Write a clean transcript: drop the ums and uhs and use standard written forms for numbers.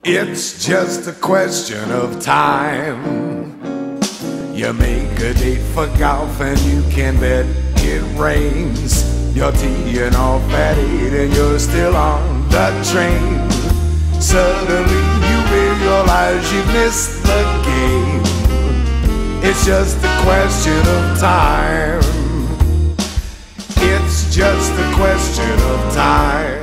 It's just a question of time. You make a date for golf and you can bet it rains. You're teeing off at 8 and you're still on the train. Suddenly you realize you missed the game. It's just a question of time. It's just a question of time.